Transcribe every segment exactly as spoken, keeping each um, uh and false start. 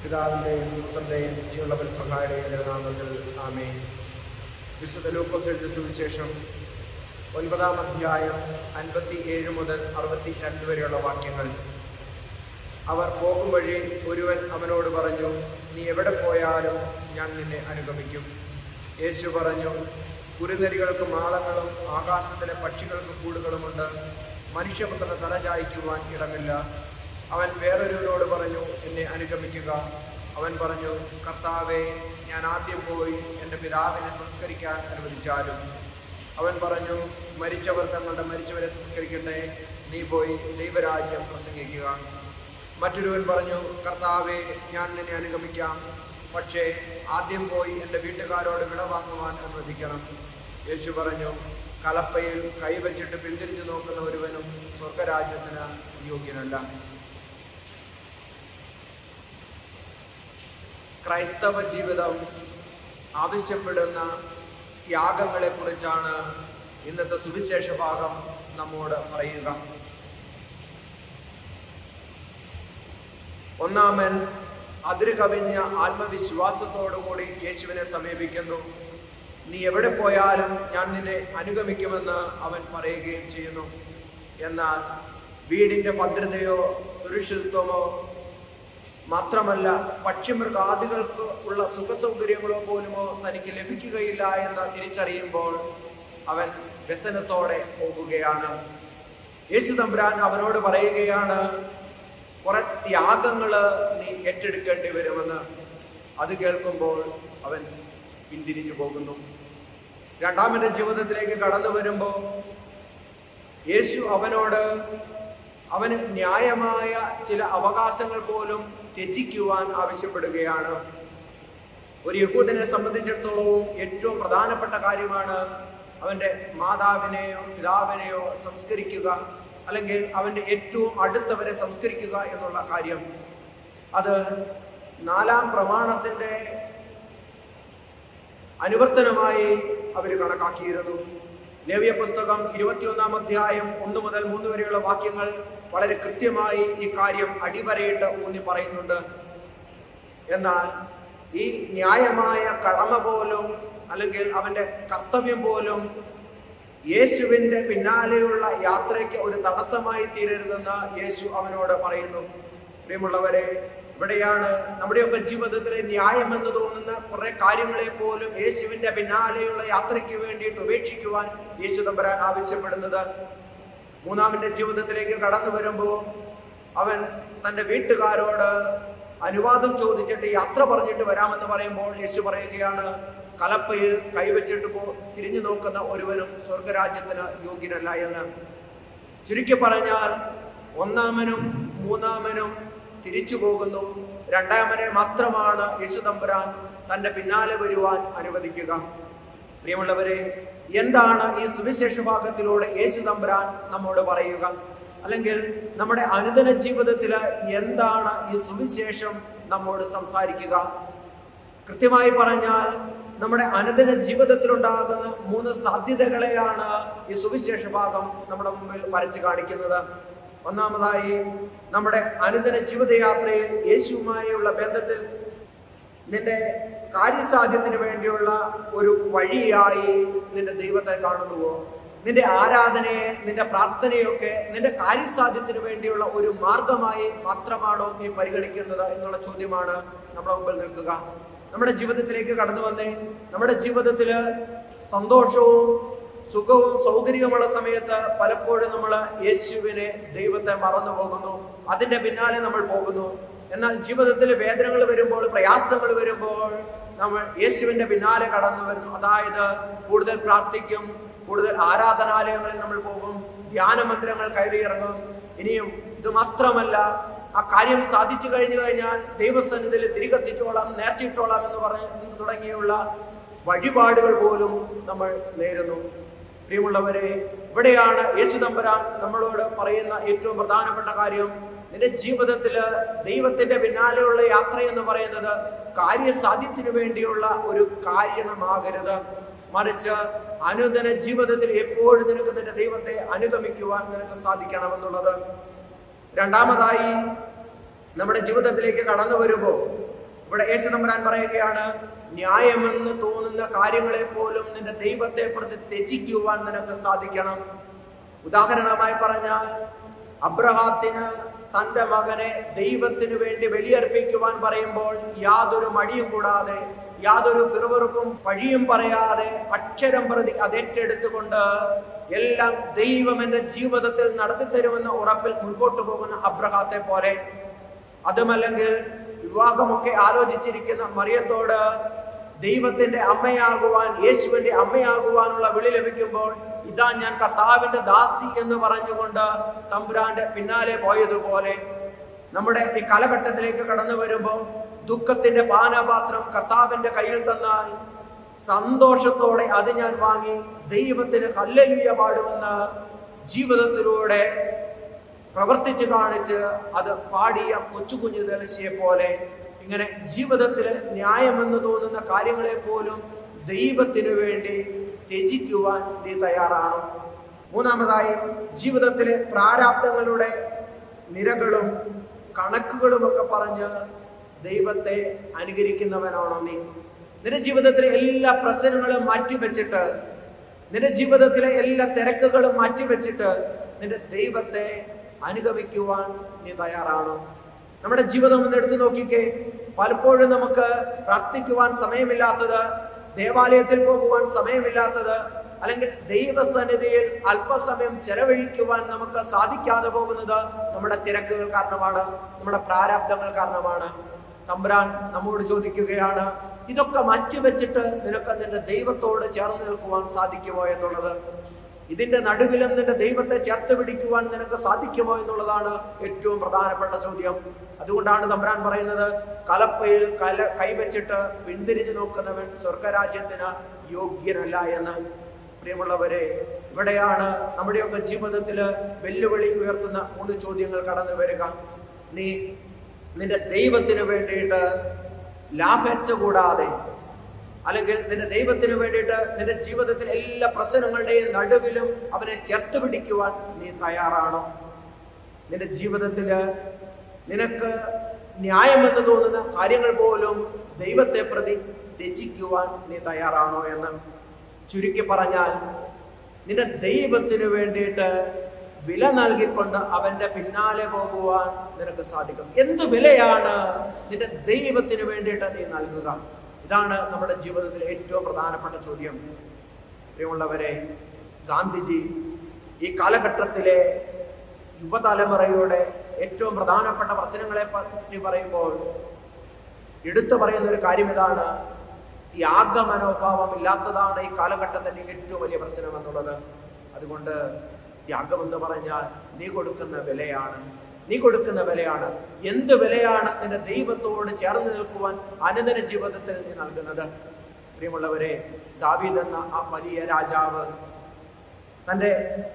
പിതാവിൻ്റെയും പുത്രൻ്റെയും ജീവനുള്ള പരിസഹായുടെയും നാമത്തിൽ ആമേൻ. വിശുദ്ധ ലൂക്കോസ് എഴുതിയ സുവിശേഷം ഒൻപതാം അധ്യായം അൻപത്തി ഏഴ് മുതൽ അറുപത്തി രണ്ട് വരെയുള്ള വാക്യങ്ങൾ. അവർ പോകും വഴി ഒരുവൻ അവനോട് പറഞ്ഞു, നീ എവിടെ പോയാലും ഞാൻ നിന്നെ അനുഗമിക്കും. യേശു പറഞ്ഞു, കുറുനരികൾക്ക് മാളങ്ങളും ആകാശത്തിലെ പക്ഷികൾക്ക് കൂടുകളുമുണ്ട്, മനുഷ്യപുത്രന് തല ചായ്ക്കുവാൻ ഇടമില്ല. അവൻ വേറൊരുവനോട് പറഞ്ഞു, എന്നെ അനുഗമിക്കുക. അവൻ പറഞ്ഞു, കർത്താവേ, ഞാൻ ആദ്യം പോയി എൻ്റെ പിതാവിനെ സംസ്കരിക്കാൻ അനുവദിച്ചാലും. അവൻ പറഞ്ഞു, മരിച്ചവർ തങ്ങളുടെ മരിച്ചവരെ സംസ്കരിക്കട്ടെ, നീ പോയി ദൈവരാജ്യം പ്രസംഗിക്കുക. മറ്റൊരുവൻ പറഞ്ഞു, കർത്താവേ, ഞാൻ നിന്നെ അനുഗമിക്കാം, പക്ഷേ ആദ്യം പോയി എൻ്റെ വീട്ടുകാരോട് വിട വാങ്ങുവാൻ അനുവദിക്കണം. യേശു പറഞ്ഞു, കലപ്പയിൽ കൈവച്ചിട്ട് പിന്തിരിഞ്ഞു നോക്കുന്ന ഒരുവനും സ്വർഗരാജ്യത്തിന് യോഗ്യനല്ല. ക്രൈസ്തവ ജീവിതം ആവശ്യപ്പെടുന്ന ത്യാഗങ്ങളെ കുറിച്ചാണ് ഇന്നത്തെ സുവിശേഷ ഭാഗം നമ്മോട് പറയുക. ഒന്നാമൻ അതിര് കവിഞ്ഞ ആത്മവിശ്വാസത്തോടുകൂടി യേശുവിനെ സമീപിക്കുന്നു. നീ എവിടെ പോയാലും ഞാൻ നിന്നെ അനുഗമിക്കുമെന്ന് അവൻ പറയുകയും ചെയ്യുന്നു. എന്നാൽ വീടിന്റെ ഭദ്രതയോ സുരക്ഷിതത്വമോ മാത്രമല്ല, പക്ഷിമൃഗാദികൾക്ക് ഉള്ള സുഖസൗകര്യങ്ങളോ പോലുമോ തനിക്ക് ലഭിക്കുകയില്ല എന്ന് തിരിച്ചറിയുമ്പോൾ അവൻ വ്യസനത്തോടെ പോകുകയാണ്. യേശു തമ്പുരാൻ അവനോട് പറയുകയാണ്, കുറെ ത്യാഗങ്ങള് നീ ഏറ്റെടുക്കേണ്ടി വരുമെന്ന്. അത് കേൾക്കുമ്പോൾ അവൻ പിന്തിരിഞ്ഞു പോകുന്നു. രണ്ടാമന്റെ ജീവിതത്തിലേക്ക് കടന്നു വരുമ്പോ യേശു അവനോട് അവന് ന്യായമായ ചില അവകാശങ്ങൾ പോലും ത്യജിക്കുവാൻ ആവശ്യപ്പെടുകയാണ്. ഒരു യഹൂദനെ സംബന്ധിച്ചിടത്തോളം ഏറ്റവും പ്രധാനപ്പെട്ട കാര്യമാണ് അവന്റെ മാതാവിനെയോ പിതാവിനെയോ സംസ്കരിക്കുക, അല്ലെങ്കിൽ അവന്റെ ഏറ്റവും അടുത്തവരെ സംസ്കരിക്കുക എന്നുള്ള കാര്യം. അത് നാലാം പ്രമാണത്തിന്റെ അനുവർത്തനമായി അവർ കണക്കാക്കിയിരുന്നു. ലേവ്യ പുസ്തകം ഇരുപത്തിയൊന്നാം അധ്യായം ഒന്ന് മുതൽ മൂന്ന് വരെയുള്ള വാക്യങ്ങൾ വളരെ കൃത്യമായി ഈ കാര്യം അടിവരയിട്ട് ഊന്നി പറയുന്നുണ്ട്. എന്നാൽ ഈ ന്യായമായ കടമ പോലും, അല്ലെങ്കിൽ അവന്റെ കർത്തവ്യം പോലും യേശുവിന്റെ പിന്നാലെയുള്ള യാത്രയ്ക്ക് ഒരു തടസ്സമായി തീരരുതെന്ന് യേശു അവനോട് പറയുന്നു. പ്രിയമുള്ളവരെ, ഇവിടെയാണ് നമ്മുടെയൊക്കെ ജീവിതത്തിലെ ന്യായം എന്ന് തോന്നുന്ന കുറെ കാര്യങ്ങളെ പോലും യേശുവിന്റെ പിന്നാലെയുള്ള യാത്രയ്ക്ക് വേണ്ടിയിട്ട് ഉപേക്ഷിക്കുവാൻ യേശു തമ്പുരാൻ ആവശ്യപ്പെടുന്നത്. മൂന്നാമന്റെ ജീവിതത്തിലേക്ക് കടന്നു വരുമ്പോൾ അവൻ തന്റെ വീട്ടുകാരോട് അനുവാദം ചോദിച്ചിട്ട് യാത്ര പറഞ്ഞിട്ട് വരാമെന്ന് പറയുമ്പോൾ യേശു പറയുകയാണ്, കലപ്പയിൽ കൈവച്ചിട്ട് പോ തിരിഞ്ഞു നോക്കുന്ന ഒരുവനും സ്വർഗരാജ്യത്തിന് യോഗ്യനല്ല എന്ന്. ചുരുക്കി പറഞ്ഞാൽ ഒന്നാമനും മൂന്നാമനും തിരിച്ചു പോകുന്നു. രണ്ടാമനെ മാത്രമാണ് യേശു തമ്പുരാൻ തന്റെ പിന്നാലെ വരുവാൻ അനുവദിക്കുക. പ്രിയമുള്ളവരെ, എന്താണ് ഈ സുവിശേഷ ഭാഗത്തിലൂടെ യേശു തമ്പുരാൻ നമ്മോട് പറയുക? അല്ലെങ്കിൽ നമ്മുടെ അനുദിന ജീവിതത്തില് എന്താണ് ഈ സുവിശേഷം നമ്മോട് സംസാരിക്കുക? കൃത്യമായി പറഞ്ഞാൽ നമ്മുടെ അനുദിന ജീവിതത്തിലുണ്ടാകുന്ന മൂന്ന് സാധ്യതകളെയാണ് ഈ സുവിശേഷ ഭാഗം നമ്മുടെ മുമ്പിൽ വരച്ചു കാണിക്കുന്നത്. ഒന്നാമതായി, നമ്മുടെ അനുദിന ജീവിതയാത്രയിൽ യേശുവുമായുള്ള ബന്ധത്തിൽ നിന്റെ കാര്യസാധ്യത്തിന് വേണ്ടിയുള്ള ഒരു വഴിയായി നിന്റെ ദൈവത്തെ കാണുന്നുവോ? നിന്റെ ആരാധനയെ, നിന്റെ പ്രാർത്ഥനയൊക്കെ നിന്റെ കാര്യസാധ്യത്തിന് വേണ്ടിയുള്ള ഒരു മാർഗമായി മാത്രമാണോ നീ പരിഗണിക്കുന്നത് എന്നുള്ള ചോദ്യമാണ് നമ്മുടെ മുമ്പിൽ നിൽക്കുക. നമ്മുടെ ജീവിതത്തിലേക്ക് കടന്നു വന്നേ, നമ്മുടെ ജീവിതത്തില് സന്തോഷവും സുഖവും സൗകര്യമുള്ള സമയത്ത് പലപ്പോഴും നമ്മൾ യേശുവിനെ, ദൈവത്തെ മറന്നു പോകുന്നു. അതിന്റെ പിന്നാലെ നമ്മൾ പോകുന്നു. എന്നാൽ ജീവിതത്തിൽ വേദനകൾ വരുമ്പോൾ, പ്രയാസങ്ങൾ വരുമ്പോൾ നമ്മൾ യേശുവിന്റെ പിന്നാലെ കടന്നു വരുന്നു. അതായത് കൂടുതൽ പ്രാർത്ഥിക്കും, കൂടുതൽ ആരാധനാലയങ്ങളിൽ നമ്മൾ പോകും, ധ്യാന മന്ദിരങ്ങൾ കയറിയിറങ്ങും. ഇനിയും ഇത് മാത്രമല്ല, ആ കാര്യം സാധിച്ചു കഴിഞ്ഞു കഴിഞ്ഞാൽ ദൈവസന്നിധിയിൽ തിരികെത്തിച്ചോളാം, നേർച്ചിട്ടോളാം എന്ന് പറഞ്ഞ് തുടങ്ങിയുള്ള വഴിപാടുകൾ പോലും നമ്മൾ നേരുന്നു. പ്രിയമുള്ളവരെ, ഇവിടെയാണ് യേശു തമ്പുരാൻ നമ്മളോട് പറയുന്ന ഏറ്റവും പ്രധാനപ്പെട്ട കാര്യം. നിന്റെ ജീവിതത്തില് ദൈവത്തിന്റെ പിന്നാലെയുള്ള യാത്ര എന്ന് പറയുന്നത് കാര്യസാധ്യത്തിന് വേണ്ടിയുള്ള ഒരു കാര്യമാകരുത്. മറിച്ച് അനുദിന ജീവിതത്തിൽ എപ്പോഴും നിനക്ക് നിന്റെ ദൈവത്തെ അനുഗമിക്കുവാൻ നിനക്ക് സാധിക്കണമെന്നുള്ളത്. രണ്ടാമതായി, നമ്മുടെ ജീവിതത്തിലേക്ക് കടന്നു വരുമ്പോൾ ഇവിടെ യേശു തമ്പുരാൻ പറയുകയാണ്, ന്യായമെന്ന് തോന്നുന്ന കാര്യങ്ങളെ പോലും നിന്റെ ദൈവത്തെ പ്രതി ത്യജിക്കുവാൻ നിനക്ക് സാധിക്കണം. ഉദാഹരണമായി പറഞ്ഞാൽ, അബ്രഹാത്തിന് തന്റെ മകനെ ദൈവത്തിന് വേണ്ടി ബലിയർപ്പിക്കുവാൻ പറയുമ്പോൾ യാതൊരു മടിയും കൂടാതെ, യാതൊരു പിറുപിറുപ്പും പഴിയും പറയാതെ അക്ഷരം പ്രതി അതേറ്റെടുത്തുകൊണ്ട് എല്ലാം ദൈവം എന്റെ ജീവിതത്തിൽ നടത്തിത്തരുമെന്ന ഉറപ്പിൽ മുൻപോട്ട് പോകുന്ന അബ്രഹാത്തെ പോലെ, അതുമല്ലെങ്കിൽ വിവാഹമൊക്കെ ആലോചിച്ചിരിക്കുന്ന മറിയത്തോട് ദൈവത്തിന്റെ അമ്മയാകുവാൻ, യേശുവിന്റെ അമ്മയാകുവാനുള്ള വിളി ലഭിക്കുമ്പോൾ ഇതാ ഞാൻ കർത്താവിന്റെ ദാസി എന്ന് പറഞ്ഞുകൊണ്ട് തമ്പുരാന്റെ പിന്നാലെ പോയതുപോലെ, നമ്മുടെ ഈ കാലഘട്ടത്തിലേക്ക് കടന്നു വരുമ്പോൾ ദുഃഖത്തിന്റെ പാനപാത്രം കർത്താവിന്റെ കയ്യിൽ തന്നാൽ സന്തോഷത്തോടെ അത് ഞാൻ വാങ്ങി ദൈവത്തിന് ഹല്ലേലൂയ പാടുമെന്ന് ജീവിതത്തിലൂടെ പ്രവർത്തിച്ച് കാണിച്ച് അത് പാടിയ കൊച്ചു കുഞ്ഞു ദേവസിയെ പോലെ, ഇങ്ങനെ ജീവിതത്തിൽ ന്യായമെന്ന് തോന്നുന്ന കാര്യങ്ങളെ പോലും ദൈവത്തിനു വേണ്ടി ത്യജിക്കുവാൻ നീ തയ്യാറാണ്. മൂന്നാമതായി, ജീവിതത്തിലെ പ്രാരാബ്ദങ്ങളുടെ നിരകളും കണക്കുകളും ഒക്കെ പറഞ്ഞ് ദൈവത്തെ അനുകരിക്കുന്നവനാണോ നീ? നിന്റെ ജീവിതത്തിലെ എല്ലാ പ്രശ്നങ്ങളും മാറ്റിവെച്ചിട്ട്, നിന്റെ ജീവിതത്തിലെ എല്ലാ തിരക്കുകളും മാറ്റിവെച്ചിട്ട് നിന്റെ ദൈവത്തെ അനുഗമിക്കുവാൻ നീ തയ്യാറാണോ? നമ്മുടെ ജീവിതം ഒന്ന് എടുത്തു നോക്കിക്കേ. പലപ്പോഴും നമുക്ക് പ്രാർത്ഥിക്കുവാൻ സമയമില്ലാത്തത്, ദേവാലയത്തിൽ പോകുവാൻ സമയമില്ലാത്തത്, അല്ലെങ്കിൽ ദൈവസന്നിധിയിൽ അല്പസമയം ചെലവഴിക്കുവാൻ നമുക്ക് സാധിക്കാതെ പോകുന്നത് നമ്മുടെ തിരക്കുകൾ കാരണമാണ്, നമ്മുടെ പ്രാരാബ്ദങ്ങൾ കാരണമാണ്. തമ്പുരാൻ നമ്മോട് ചോദിക്കുകയാണ്, ഇതൊക്കെ മാറ്റിവെച്ചിട്ട് നിനക്ക് നിന്റെ ദൈവത്തോട് ചേർന്ന് നിൽക്കുവാൻ സാധിക്കുമോ എന്നുള്ളത്. ഇതിന്റെ നടുവിലും നിന്റെ ദൈവത്തെ ചേർത്ത് പിടിക്കുവാൻ നിനക്ക് സാധിക്കുമോ എന്നുള്ളതാണ് ഏറ്റവും പ്രധാനപ്പെട്ട ചോദ്യം. അതുകൊണ്ടാണ് തമ്പുരാൻ പറയുന്നത്, കലപ്പയിൽ കല കൈവച്ചിട്ട് പിന്തിരിഞ്ഞു നോക്കുന്നവൻ സ്വർഗരാജ്യത്തിന് യോഗ്യനല്ല എന്ന്. പ്രിയമുള്ളവരെ, ഇവിടെയാണ് നമ്മുടെയൊക്കെ ജീവിതത്തില് വെല്ലുവിളി ഉയർത്തുന്ന മൂന്ന് ചോദ്യങ്ങൾ കടന്നു വരിക. നീ നിന്റെ ദൈവത്തിന് വേണ്ടിയിട്ട് ലാഭേച്ഛ കൂടാതെ, അല്ലെങ്കിൽ നിന്റെ ദൈവത്തിന് വേണ്ടിയിട്ട് നിന്റെ ജീവിതത്തിൽ എല്ലാ പ്രശ്നങ്ങളുടെയും നടുവിലും അവനെ ചേർത്ത് പിടിക്കുവാൻ നീ തയ്യാറാണോ? നിന്റെ ജീവിതത്തില് നിനക്ക് ന്യായമെന്ന് തോന്നുന്ന കാര്യങ്ങൾ പോലും ദൈവത്തെ പ്രതി ത്യജിക്കുവാൻ നീ തയ്യാറാണോ എന്ന്. ചുരുക്കി പറഞ്ഞാൽ, നിന്റെ ദൈവത്തിന് വേണ്ടിയിട്ട് വില നൽകിക്കൊണ്ട് അവന്റെ പിന്നാലെ പോകുവാൻ നിനക്ക് സാധിക്കും. എന്ത് വിലയാണ് നിന്റെ ദൈവത്തിന് വേണ്ടിയിട്ട് നീ നൽകുക? ഇതാണ് നമ്മുടെ ജീവിതത്തിലെ ഏറ്റവും പ്രധാനപ്പെട്ട ചോദ്യം. പ്രിയമുള്ളവരെ, ഗാന്ധിജി ഈ കാലഘട്ടത്തിലെ യുവതലമുറയുടെ ഏറ്റവും പ്രധാനപ്പെട്ട പ്രശ്നങ്ങളെ പറ്റി പറയുമ്പോൾ എടുത്തു പറയുന്ന ഒരു കാര്യം ഇതാണ്: ത്യാഗ മനോഭാവം ഇല്ലാത്തതാണ് ഈ കാലഘട്ടത്തിന്റെ ഏറ്റവും വലിയ പ്രശ്നം എന്നുള്ളത്. അതുകൊണ്ട് ത്യാഗം എന്ന് പറഞ്ഞാൽ നീ കൊടുക്കുന്ന വിലയാണ്, നീ കൊടുക്കുന്ന വിലയാണ്. എന്ത് വിലയാണ് നിന്റെ ദൈവത്തോട് ചേർന്ന് നിൽക്കുവാൻ അനുദിന ജീവിതത്തിൽ നീ നൽകുന്നത്? പ്രിയമുള്ളവരെ, ദാവീദ് എന്ന ആ വലിയ രാജാവ് തന്റെ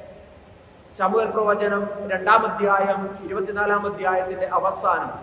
ശമൂവേൽ പ്രവചനം രണ്ടാം അധ്യായം ഇരുപത്തിനാലാം അധ്യായത്തിന്റെ അവസാനം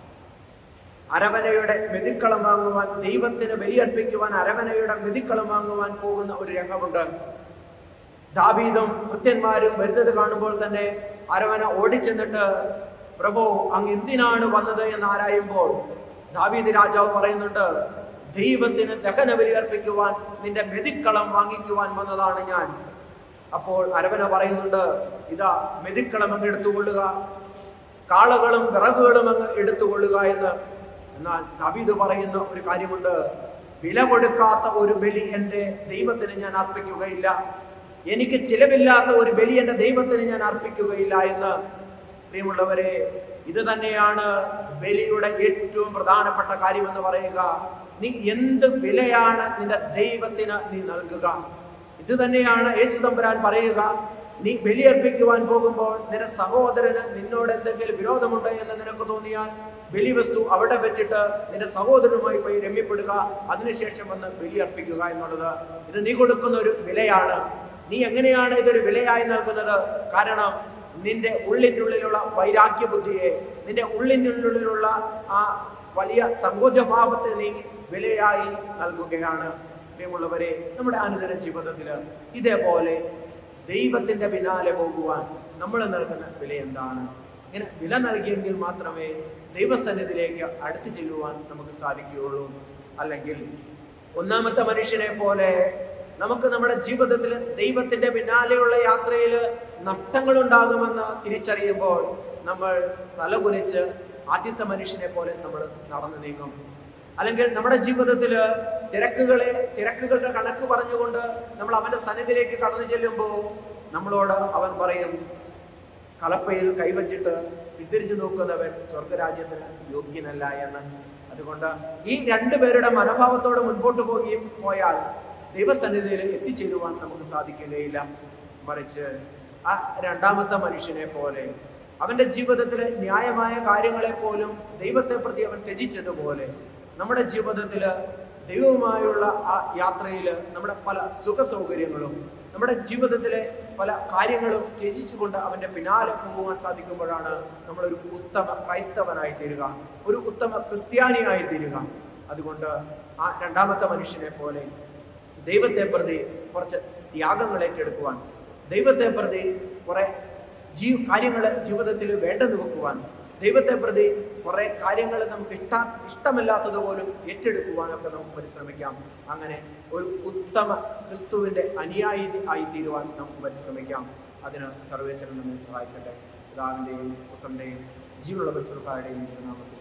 അരവനയുടെ മെതിക്കളം വാങ്ങുവാൻ, ദൈവത്തിന് ബലിയർപ്പിക്കുവാൻ അരവനയുടെ മെതിക്കളം വാങ്ങുവാൻ പോകുന്ന ഒരു രംഗമുണ്ട്. ദാവീദും ഭൃത്യന്മാരും വരുന്നത് കാണുമ്പോൾ തന്നെ അരവന ഓടിച്ചെന്നിട്ട്, പ്രഭു അങ്ങ് എന്തിനാണ് വന്നത് എന്ന് ആരായുമ്പോൾ ദാവീദ് രാജാവ് പറയുന്നുണ്ട്, ദൈവത്തിന് ദഹന ബലി അർപ്പിക്കുവാൻ നിന്റെ മെതിക്കളം വാങ്ങിക്കുവാൻ വന്നതാണ് ഞാൻ. അപ്പോൾ അരവന പറയുന്നുണ്ട്, ഇതാ മെതിക്കളം അങ്ങ് എടുത്തുകൊള്ളുക, കാളകളും വിറകുകളും അങ്ങ് എടുത്തുകൊള്ളുക എന്ന്. എന്നാൽ ദാവീദ് പറയുന്ന ഒരു കാര്യമുണ്ട്, വില കൊടുക്കാത്ത ഒരു ബലി എൻ്റെ ദൈവത്തിന് ഞാൻ അർപ്പിക്കുകയില്ല, എനിക്ക് ചിലവില്ലാത്ത ഒരു ബലി എൻ്റെ ദൈവത്തിന് ഞാൻ അർപ്പിക്കുകയില്ല എന്ന്. പ്രിയമുള്ളവരെ, ഇത് തന്നെയാണ് ബലിയുടെ ഏറ്റവും പ്രധാനപ്പെട്ട കാര്യമെന്ന് പറയുക. നീ എന്ത് വിലയാണ് നിന്റെ ദൈവത്തിന് നീ നൽകുക? ഇത് തന്നെയാണ് യേശു തമ്പുരാൻ പറയുക. നീ ബലിയർപ്പിക്കുവാൻ പോകുമ്പോൾ നിന്റെ സഹോദരന് നിന്നോട് എന്തെങ്കിലും വിരോധമുണ്ട് എന്ന് നിനക്ക് തോന്നിയാൽ ബലിവസ്തു അവിടെ വെച്ചിട്ട് നിന്റെ സഹോദരനുമായി പോയി രമ്യപ്പെടുക, അതിനുശേഷം വന്ന് ബലിയർപ്പിക്കുക എന്നുള്ളത് ഇത് നീ കൊടുക്കുന്ന ഒരു വിലയാണ്. നീ എങ്ങനെയാണ് ഇതൊരു വിലയായി നൽകുന്നത്? കാരണം നിന്റെ ഉള്ളിൻ്റെ ഉള്ളിലുള്ള വൈരാഗ്യ ബുദ്ധിയെ, നിന്റെ ഉള്ളിൻ്റെ ഉള്ളിലുള്ള ആ വലിയ സങ്കോചഭാവത്തെ നീ വിലയായി നൽകുകയാണ്. പ്രിയമുള്ളവരെ, നമ്മുടെ അനുദിന ജീവിതത്തില് ഇതേപോലെ ദൈവത്തിന്റെ പിന്നാലെ പോകുവാൻ നമ്മൾ നൽകുന്ന വില എന്താണ്? ഇങ്ങനെ വില നൽകിയെങ്കിൽ മാത്രമേ ദൈവസന്നിധിയിലേക്ക് അടുത്തു ചെല്ലുവാൻ നമുക്ക് സാധിക്കുകയുള്ളൂ. അല്ലെങ്കിൽ ഒന്നാമത്തെ മനുഷ്യനെ പോലെ നമുക്ക് നമ്മുടെ ജീവിതത്തിൽ ദൈവത്തിന്റെ പിന്നാലെയുള്ള യാത്രയിൽ നഷ്ടങ്ങൾ ഉണ്ടാകുമെന്ന് തിരിച്ചറിയുമ്പോൾ നമ്മൾ തലകുനിച്ച് ആദ്യത്തെ മനുഷ്യനെ പോലെ നമ്മൾ നടന്നു നീങ്ങും. അല്ലെങ്കിൽ നമ്മുടെ ജീവിതത്തിൽ തിരക്കുകളെ തിരക്കുകളുടെ കണക്ക് പറഞ്ഞുകൊണ്ട് നമ്മൾ അവന്റെ സന്നിധിയിലേക്ക് കടന്നു ചെല്ലുമ്പോൾ നമ്മളോട് അവൻ പറയും, കലപ്പയിൽ കൈവച്ചിട്ട് പിന്തിരിഞ്ഞു നോക്കുന്നവൻ സ്വർഗരാജ്യത്തിന് യോഗ്യനല്ല എന്ന്. അതുകൊണ്ട് ഈ രണ്ടുപേരുടെ മനോഭാവത്തോടെ മുൻപോട്ട് പോകുകയും പോയാൽ ദൈവസന്നിധിയിൽ എത്തിച്ചേരുവാൻ നമുക്ക് സാധിക്കുകയില്ല. മറിച്ച് ആ രണ്ടാമത്തെ മനുഷ്യനെ പോലെ അവന്റെ ജീവിതത്തിലെ ന്യായമായ കാര്യങ്ങളെ പോലും ദൈവത്തെ പ്രതി അവൻ ത്യജിച്ചതുപോലെ നമ്മുടെ ജീവിതത്തിൽ ദൈവവുമായുള്ള ആ യാത്രയിൽ നമ്മുടെ പല സുഖ സൗകര്യങ്ങളും നമ്മുടെ ജീവിതത്തിലെ പല കാര്യങ്ങളും ത്യജിച്ചുകൊണ്ട് അവന്റെ പിന്നാലെ പോകുവാൻ സാധിക്കുമ്പോഴാണ് നമ്മളൊരു ഉത്തമ ക്രൈസ്തവനായി തീരുക, ഒരു ഉത്തമ ക്രിസ്ത്യാനിയായി തീരുക. അതുകൊണ്ട് ആ രണ്ടാമത്തെ മനുഷ്യനെ പോലെ ദൈവത്തെ പ്രതി കുറച്ച് ത്യാഗങ്ങൾ ഏറ്റെടുക്കുവാൻ, ദൈവത്തെ പ്രതി കുറെ ജീ കാര്യങ്ങൾ ജീവിതത്തിൽ വേണ്ടെന്ന് വെക്കുവാൻ, ദൈവത്തെ പ്രതി കുറെ കാര്യങ്ങൾ നമുക്ക് ഇഷ്ട ഇഷ്ടമല്ലാത്തത് പോലും ഏറ്റെടുക്കുവാനൊക്കെ നമുക്ക് പരിശ്രമിക്കാം. അങ്ങനെ ഒരു ഉത്തമ ക്രിസ്തുവിന്റെ അനുയായി ആയി തീരുവാൻ നമുക്ക് പരിശ്രമിക്കാം. അതിന് സർവേശ്വരൻ നമ്മെ സഹായിക്കട്ടെ. പിതാവിന്റെയും പുത്രന്റെയും ജീവനുള്ള പരിശുദ്ധ നാമത്തിൽ